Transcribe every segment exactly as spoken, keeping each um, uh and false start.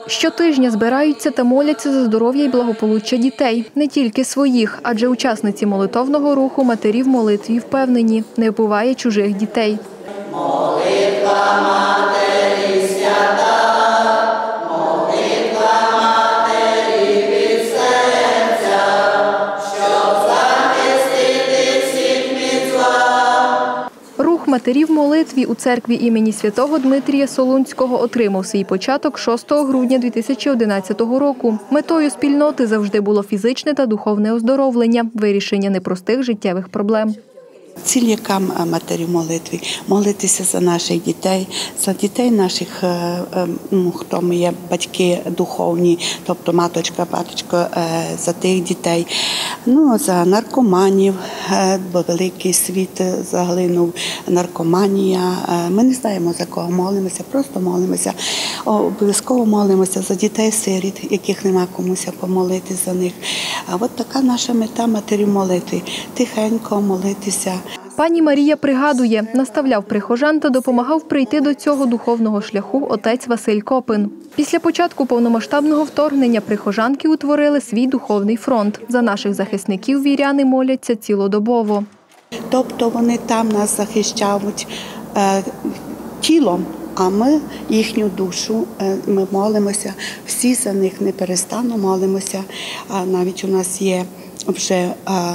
Щотижня збираються та моляться за здоров'я і благополуччя дітей. Не тільки своїх, адже учасниці молитовного руху матері в молитві впевнені – не вбиває чужих дітей. Молитва матері свята, молитва матері від серця, щоб захистити всіх від зла. Рух матері в молитві у церкві імені святого Дмитрія Солунського отримав свій початок шостого грудня дві тисячі одинадцятого року. Метою спільноти завжди було фізичне та духовне оздоровлення, вирішення непростих життєвих проблем. Ціль, яка матері в молитві – молитися за наших дітей, за дітей наших, ну, хто ми є батьки духовні, тобто маточка, батечко, за тих дітей, ну, за наркоманів, бо великий світ заглинув, наркоманія. Ми не знаємо, за кого молимося, просто молимося. Обов'язково молимося за дітей-сиріт, яких нема комусь помолитися за них. А от така наша мета матері в молитві – тихенько молитися. Пані Марія пригадує, наставляв прихожан та допомагав прийти до цього духовного шляху отець Василь Копин. Після початку повномасштабного вторгнення прихожанки утворили свій духовний фронт. За наших захисників віряни моляться цілодобово. Тобто вони там нас захищають е, тілом, а ми їхню душу, е, ми молимося, всі за них неперестанно молимося. А навіть у нас є вже е,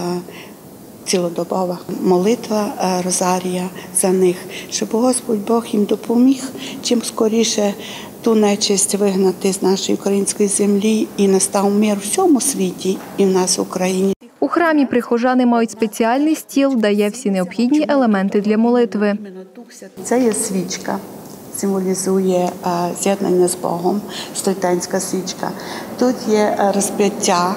цілодобова молитва Розарія за них, щоб Господь Бог їм допоміг чим скоріше ту нечисть вигнати з нашої української землі і настав мир у всьому світі і в нас в Україні. У храмі прихожани мають спеціальний стіл, де є всі необхідні елементи для молитви. Це є свічка, символізує з'єднання з Богом, стрітенська свічка. Тут є розп'яття,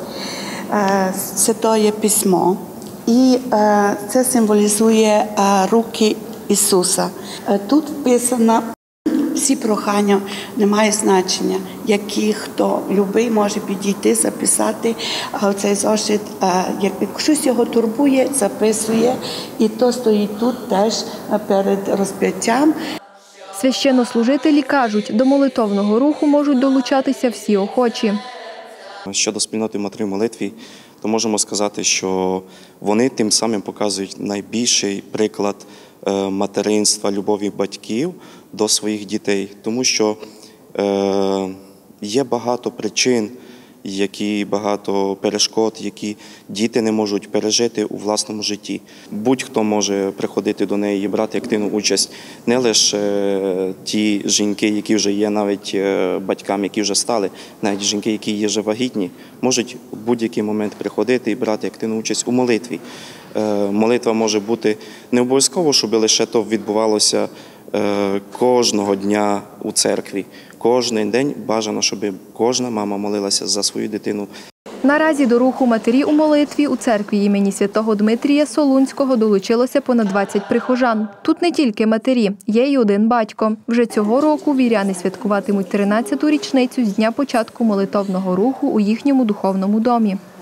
Святое Письмо. І е, це символізує е, руки Ісуса. Е, тут вписано всі прохання, немає значення, які хто любий може підійти, записати. А цей зошит, е, як щось його турбує, записує. І то стоїть тут теж перед розп'яттям. Священнослужителі кажуть, до молитовного руху можуть долучатися всі охочі. Щодо спільноти матері в молитві, то можемо сказати, що вони тим самим показують найбільший приклад материнства, любові батьків до своїх дітей. Тому що е, є багато причин, які, багато перешкод, які діти не можуть пережити у власному житті. Будь-хто може приходити до неї і брати активну участь, не лише ті жінки, які вже є навіть батьками, які вже стали, навіть жінки, які є вже вагітні, можуть у будь-який момент приходити і брати активну участь у молитві. Молитва може бути не обов'язково, щоб лише то відбувалося кожного дня у церкві. Кожен день бажано, щоб кожна мама молилася за свою дитину. Наразі до руху матері у молитві у церкві імені святого Дмитрія Солунського долучилося понад двадцять прихожан. Тут не тільки матері, є й один батько. Вже цього року віряни святкуватимуть тринадцяту річницю з дня початку молитовного руху у їхньому духовному домі.